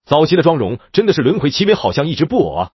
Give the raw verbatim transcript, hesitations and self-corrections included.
早期的妆容真的是轮回奇缘，好像一直布偶啊。